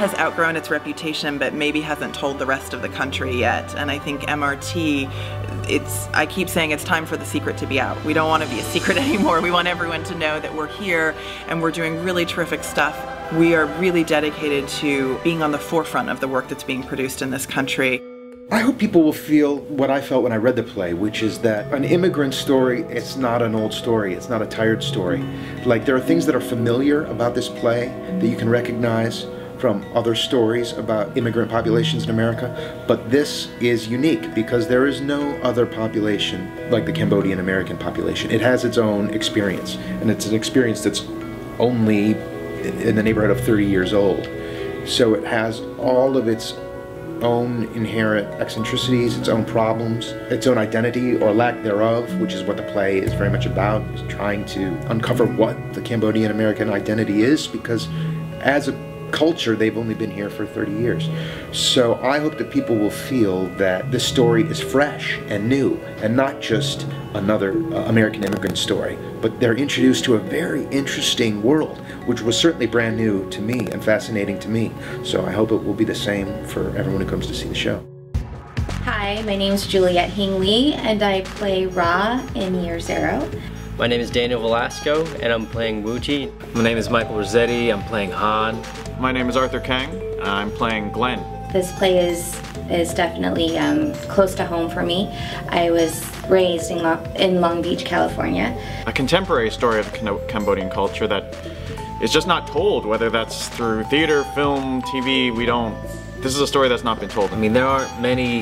has outgrown its reputation, but maybe hasn't told the rest of the country yet. And I think MRT, I keep saying it's time for the secret to be out. We don't want to be a secret anymore. We want everyone to know that we're here and we're doing really terrific stuff. We are really dedicated to being on the forefront of the work that's being produced in this country. I hope people will feel what I felt when I read the play, which is that an immigrant story, it's not an old story, it's not a tired story. Like, there are things that are familiar about this play that you can recognize from other stories about immigrant populations in America, but this is unique because there is no other population like the Cambodian-American population. It has its own experience, and it's an experience that's only in the neighborhood of 30 years old. So it has all of its own inherent eccentricities, its own problems, its own identity or lack thereof, which is what the play is very much about, is trying to uncover what the Cambodian-American identity is, because as a culture they've only been here for 30 years. So I hope that people will feel that this story is fresh and new and not just another American immigrant story, but they're introduced to a very interesting world, which was certainly brand new to me and fascinating to me. So I hope it will be the same for everyone who comes to see the show. Hi, my name is Juliet Hing-lee and I play Ra in Year Zero. My name is Daniel Velasco and I'm playing Wuti. My name is Michael Rossetti, I'm playing Han. My name is Arthur Kang, I'm playing Glenn. This play is definitely close to home for me. I was raised in Long Beach, California. A contemporary story of the Cambodian culture that is just not told, whether that's through theater, film, TV, this is a story that's not been told. I mean, there aren't many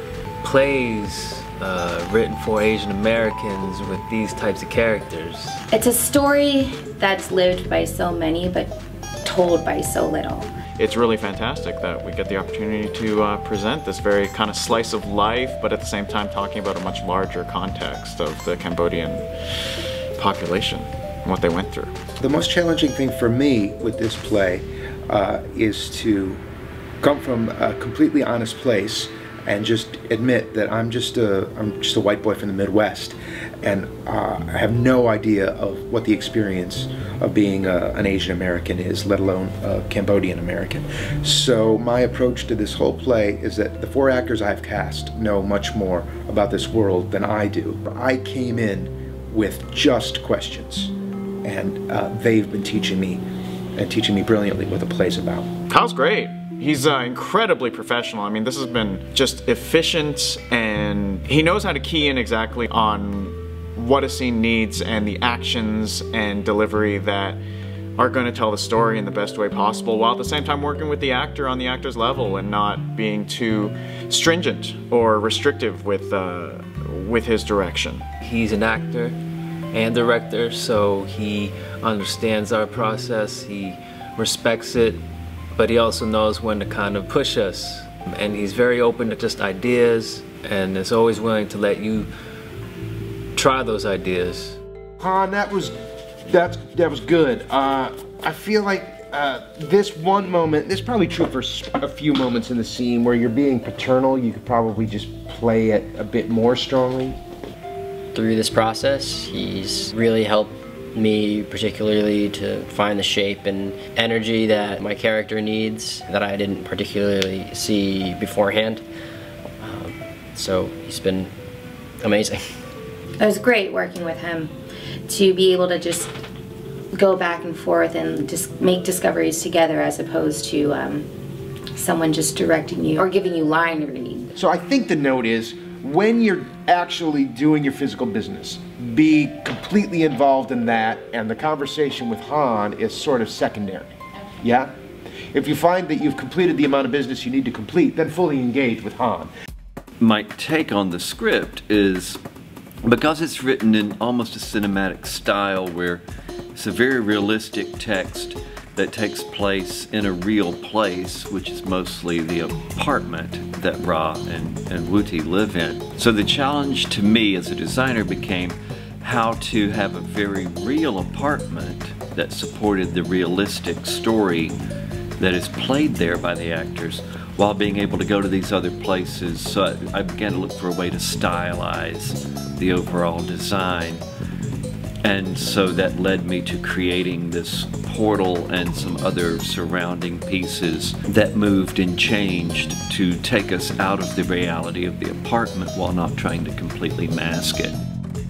plays written for Asian Americans with these types of characters. It's a story that's lived by so many, but told by so little. It's really fantastic that we get the opportunity to present this very kind of slice of life, but at the same time talking about a much larger context of the Cambodian population and what they went through. The most challenging thing for me with this play is to come from a completely honest place and just admit that I'm just a white boy from the Midwest, and I have no idea of what the experience of being an Asian American is, let alone a Cambodian American. So my approach to this whole play is that the 4 actors I've cast know much more about this world than I do. I came in with just questions, and they've been teaching me brilliantly what the play's about. Kyle's great. He's incredibly professional. I mean, this has been just efficient, and he knows how to key in exactly on what a scene needs and the actions and delivery that are going to tell the story in the best way possible, while at the same time working with the actor on the actor's level and not being too stringent or restrictive with his direction. He's an actor and director, so he understands our process, he respects it, but he also knows when to kind of push us. And he's very open to just ideas and is always willing to let you try those ideas. Han, that was good. I feel like this one moment, this is probably true for a few moments in the scene where you're being paternal, you could probably just play it a bit more strongly. Through this process, he's really helped me particularly to find the shape and energy that my character needs that I didn't particularly see beforehand. So he's been amazing. It was great working with him to be able to just go back and forth and just make discoveries together, as opposed to someone just directing you or giving you line reading. So I think the note is, when you're actually doing your physical business, be completely involved in that, and the conversation with Han is sort of secondary. Yeah? If you find that you've completed the amount of business you need to complete, then fully engage with Han. My take on the script is, because it's written in almost a cinematic style where it's a very realistic text that takes place in a real place, which is mostly the apartment that Ra and Wuti live in. So the challenge to me as a designer became how to have a very real apartment that supported the realistic story that is played there by the actors, while being able to go to these other places. So I began to look for a way to stylize the overall design And so that led me to creating this portal and some other surrounding pieces that moved and changed to take us out of the reality of the apartment while not trying to completely mask it.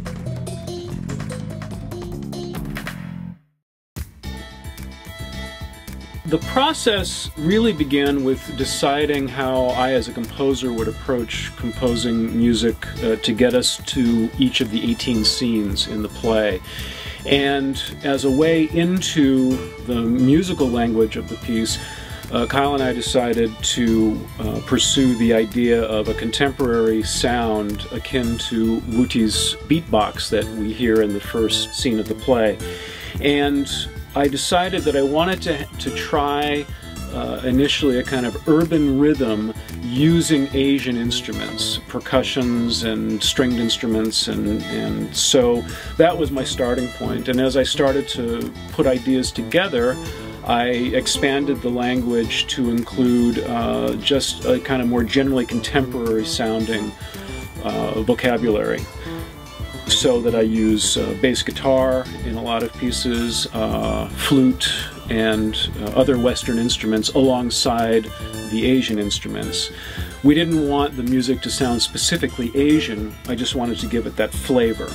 The process really began with deciding how I as a composer would approach composing music to get us to each of the 18 scenes in the play. And as a way into the musical language of the piece, Kyle and I decided to pursue the idea of a contemporary sound akin to Wuti's beatbox that we hear in the first scene of the play. And I decided that I wanted to try initially a kind of urban rhythm using Asian instruments, percussions and stringed instruments, and so that was my starting point. And as I started to put ideas together, I expanded the language to include just a kind of more generally contemporary sounding vocabulary. So that I use bass guitar in a lot of pieces, flute, and other Western instruments alongside the Asian instruments. We didn't want the music to sound specifically Asian, I just wanted to give it that flavor.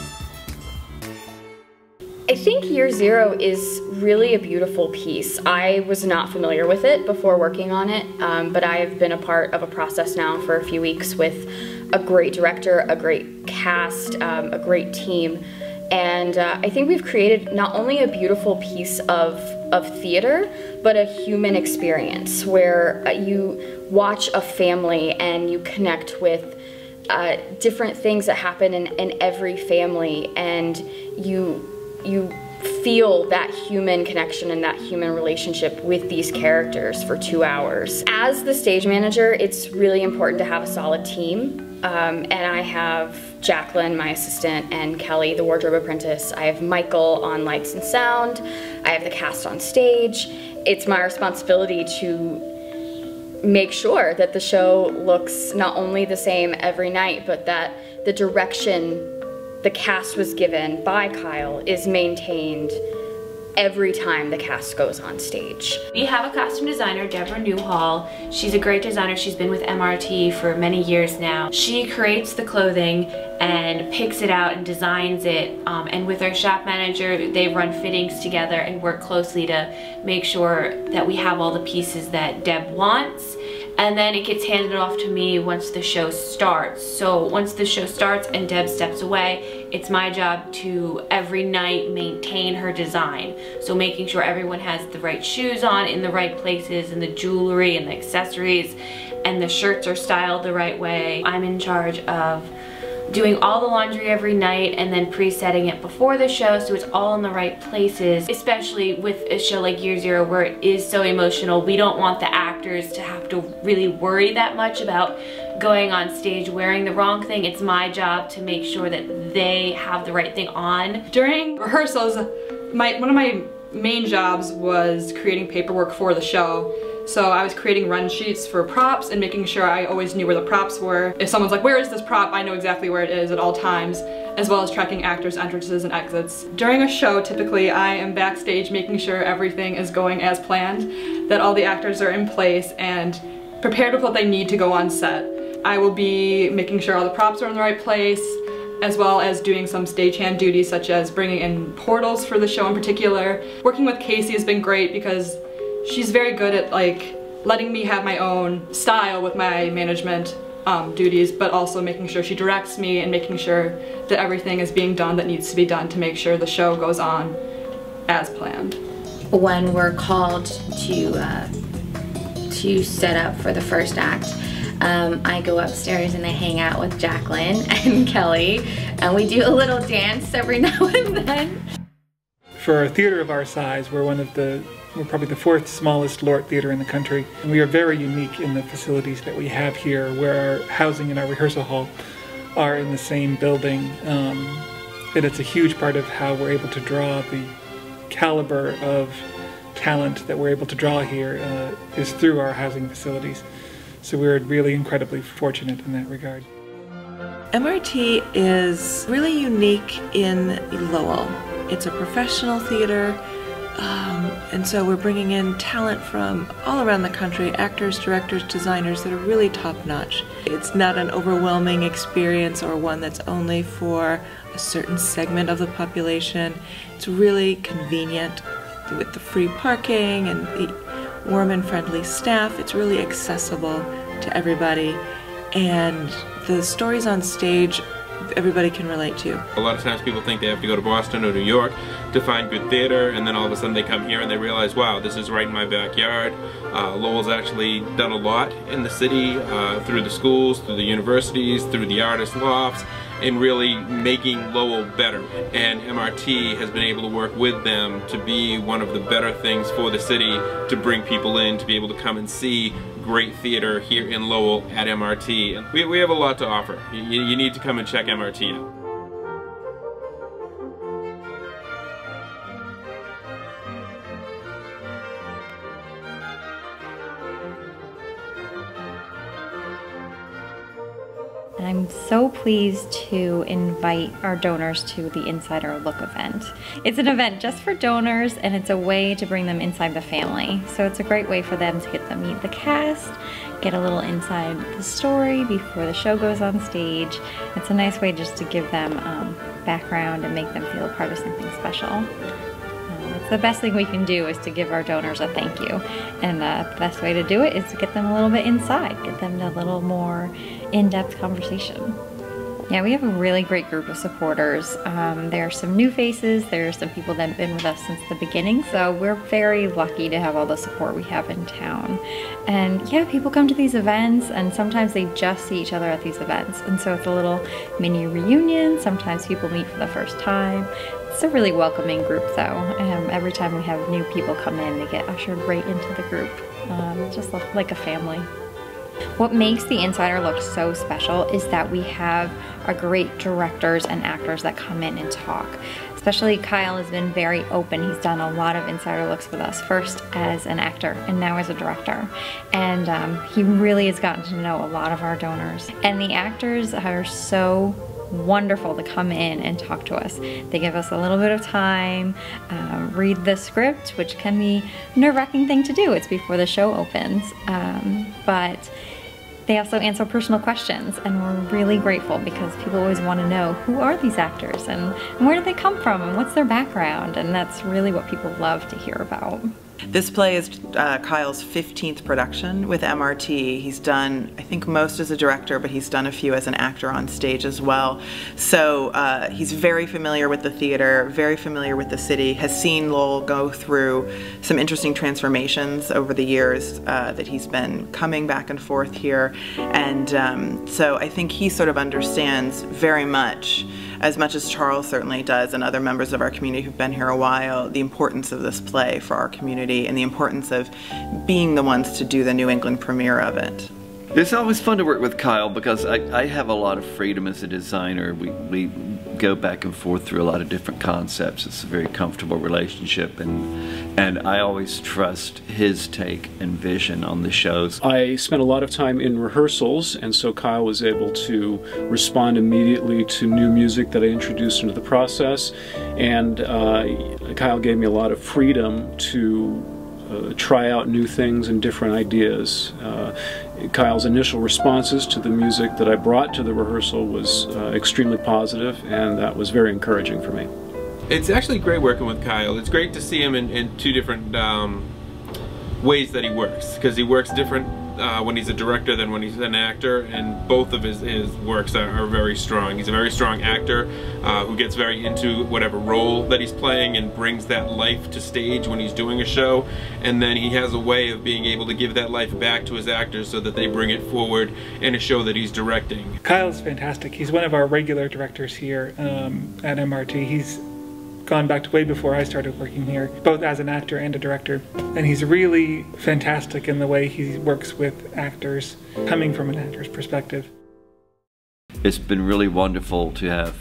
I think Year Zero is really a beautiful piece. I was not familiar with it before working on it, but I've been a part of a process now for a few weeks with a great director, a great cast, a great team, and I think we've created not only a beautiful piece of theater, but a human experience where you watch a family and you connect with different things that happen in every family, and you feel that human connection and that human relationship with these characters for 2 hours. As the stage manager, it's really important to have a solid team. And I have Jacqueline, my assistant, and Kelly, the wardrobe apprentice. I have Michael on lights and sound. I have the cast on stage. It's my responsibility to make sure that the show looks not only the same every night, but that the direction the cast was given by Kyle is maintained every time the cast goes on stage. We have a costume designer, Deborah Newhall. She's a great designer. She's been with MRT for many years now. She creates the clothing and picks it out and designs it. And with our shop manager, they run fittings together and work closely to make sure that we have all the pieces that Deb wants. And then it gets handed off to me once the show starts. So once the show starts and Deb steps away, it's my job to every night maintain her design. So making sure everyone has the right shoes on in the right places, and the jewelry and the accessories, and the shirts are styled the right way. I'm in charge of doing all the laundry every night and then pre-setting it before the show so it's all in the right places. Especially with a show like Year Zero where it is so emotional, we don't want the actors to have to really worry that much about going on stage wearing the wrong thing. It's my job to make sure that they have the right thing on. During rehearsals, one of my main jobs was creating paperwork for the show. So I was creating run sheets for props and making sure I always knew where the props were. If someone's like, where is this prop? I know exactly where it is at all times, as well as tracking actors' entrances and exits. During a show, typically I am backstage making sure everything is going as planned, that all the actors are in place and prepared with what they need to go on set. I will be making sure all the props are in the right place, as well as doing some stagehand duties such as bringing in portals for the show in particular. Working with Casey has been great because she's very good at letting me have my own style with my management duties, but also making sure she directs me and making sure that everything is being done that needs to be done to make sure the show goes on as planned. When we're called to set up for the first act, I go upstairs and I hang out with Jacqueline and Kelly, and we do a little dance every now and then. For a theater of our size, we're probably the fourth smallest LORT theater in the country. And we are very unique in the facilities that we have here, where our housing and our rehearsal hall are in the same building. And it's a huge part of how we're able to draw the caliber of talent that we're able to draw here is through our housing facilities. So we're really incredibly fortunate in that regard. MRT is really unique in Lowell. It's a professional theater, and so we're bringing in talent from all around the country, actors, directors, designers that are really top-notch. It's not an overwhelming experience or one that's only for a certain segment of the population. It's really convenient with the free parking and the warm and friendly staff. It's really accessible to everybody, and the stories on stage everybody can relate to. A lot of times people think they have to go to Boston or New York to find good theater, and then all of a sudden they come here and they realize, wow, this is right in my backyard. Lowell's actually done a lot in the city, through the schools, through the universities, through the artist lofts, in really making Lowell better. And MRT has been able to work with them to be one of the better things for the city, to bring people in, to be able to come and see great theater here in Lowell at MRT. And we have a lot to offer. You need to come and check MRT out. I'm so pleased to invite our donors to the Insider Look event. It's an event just for donors, and it's a way to bring them inside the family. So it's a great way for them to get to meet the cast, get a little inside the story before the show goes on stage. It's a nice way just to give them background and make them feel a part of something special. It's the best thing we can do is to give our donors a thank you. And the best way to do it is to get them a little bit inside, get them to a little more in-depth conversation. Yeah, we have a really great group of supporters. There are some new faces, there are some people that have been with us since the beginning, so we're very lucky to have all the support we have in town. And yeah, people come to these events, and sometimes they just see each other at these events, and so it's a little mini reunion. Sometimes people meet for the first time. It's a really welcoming group though. Every time we have new people come in, they get ushered right into the group, just like a family. What makes the Insider Look so special is that we have our great directors and actors that come in and talk. Especially Kyle has been very open. He's done a lot of Insider Looks with us, first as an actor and now as a director. And he really has gotten to know a lot of our donors. And the actors are so wonderful to come in and talk to us. They give us a little bit of time, read the script, which can be a nerve-wracking thing to do. It's before the show opens, but they also answer personal questions, and we're really grateful because people always want to know, who are these actors and where do they come from and what's their background, and that's really what people love to hear about. This play is Kyle's 15th production with MRT. He's done, I think, most as a director, but he's done a few as an actor on stage as well. So he's very familiar with the theater, very familiar with the city, has seen Lowell go through some interesting transformations over the years that he's been coming back and forth here. And so I think he sort of understands very much, as much as Charles certainly does and other members of our community who've been here a while, the importance of this play for our community and the importance of being the ones to do the New England premiere of it. It's always fun to work with Kyle because I have a lot of freedom as a designer. We go back and forth through a lot of different concepts. It's a very comfortable relationship, and I always trust his take and vision on the shows. I spent a lot of time in rehearsals, and so Kyle was able to respond immediately to new music that I introduced into the process, and Kyle gave me a lot of freedom to try out new things and different ideas. Kyle's initial responses to the music that I brought to the rehearsal was extremely positive, and that was very encouraging for me. It's actually great working with Kyle. It's great to see him in two different ways that he works, because he works different when he's a director than when he's an actor, and both of his works are very strong. He's a very strong actor who gets very into whatever role that he's playing and brings that life to stage when he's doing a show, and then he has a way of being able to give that life back to his actors so that they bring it forward in a show that he's directing. Kyle's fantastic. He's one of our regular directors here at MRT. He's gone back to way before I started working here, both as an actor and a director. And he's really fantastic in the way he works with actors, coming from an actor's perspective. It's been really wonderful to have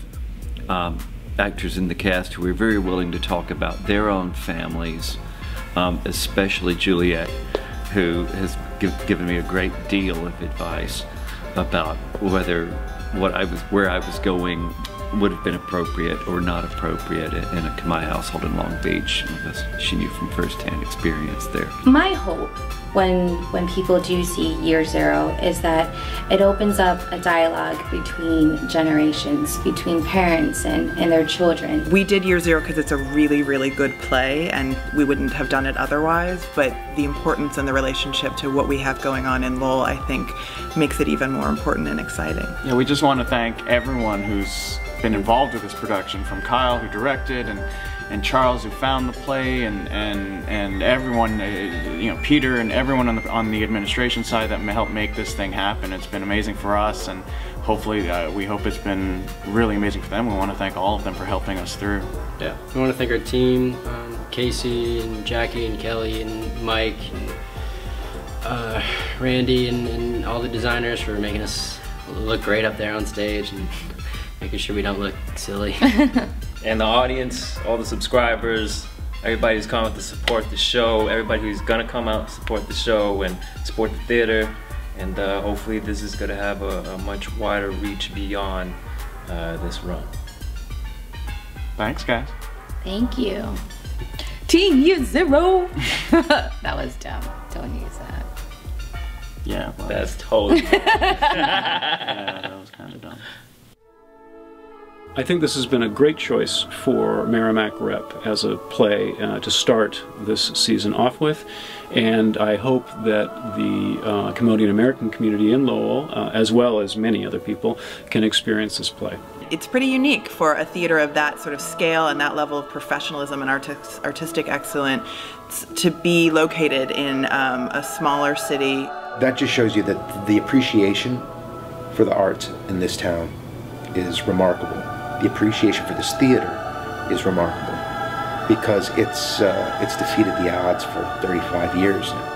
actors in the cast who are very willing to talk about their own families, especially Juliet, who has given me a great deal of advice about where I was going would have been appropriate or not appropriate in my household in Long Beach, because she knew from firsthand experience there. My hope when people do see Year Zero is that it opens up a dialogue between generations, between parents and their children. We did Year Zero because it's a really, really good play, and we wouldn't have done it otherwise, but the importance and the relationship to what we have going on in Lowell, I think, makes it even more important and exciting. Yeah, we just want to thank everyone who's been involved with this production, from Kyle, who directed, and Charles, who found the play, and everyone, you know, Peter and everyone on the administration side that helped make this thing happen. It's been amazing for us, and hopefully we hope it's been really amazing for them. We want to thank all of them for helping us through. Yeah, we want to thank our team, Casey and Jackie and Kelly and Mike and Randy and all the designers for making us look great up there on stage and making sure we don't look silly. And the audience, all the subscribers, everybody who's come out to support the show, everybody who's gonna come out to support the show and support the theater, and hopefully this is gonna have a much wider reach beyond this run. Thanks, guys. Thank you. Team Year Zero! That was dumb. Don't use that. Yeah, well, that's totally yeah, that was kind of dumb. I think this has been a great choice for Merrimack Rep as a play to start this season off with, and I hope that the Cambodian-American community in Lowell, as well as many other people, can experience this play. It's pretty unique for a theater of that sort of scale and that level of professionalism and artistic excellence to be located in a smaller city. That just shows you that the appreciation for the arts in this town is remarkable. The appreciation for this theater is remarkable because it's defeated the odds for 35 years now.